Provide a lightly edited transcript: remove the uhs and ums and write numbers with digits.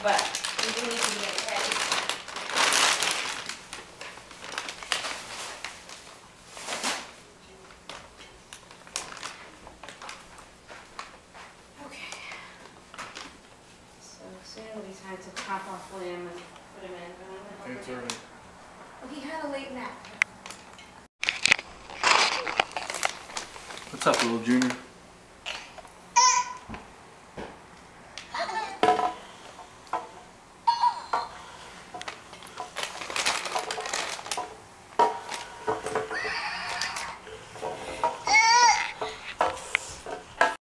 but we do need to get ready. Okay. So soon it'll be time to pop off Liam and put him in. But I'm gonna help him. Well, he had a late nap. What's up, little junior?